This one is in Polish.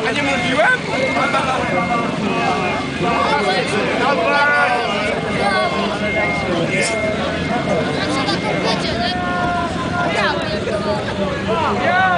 A nie mówiłem? Znaczy na komplecie, nie? Ja.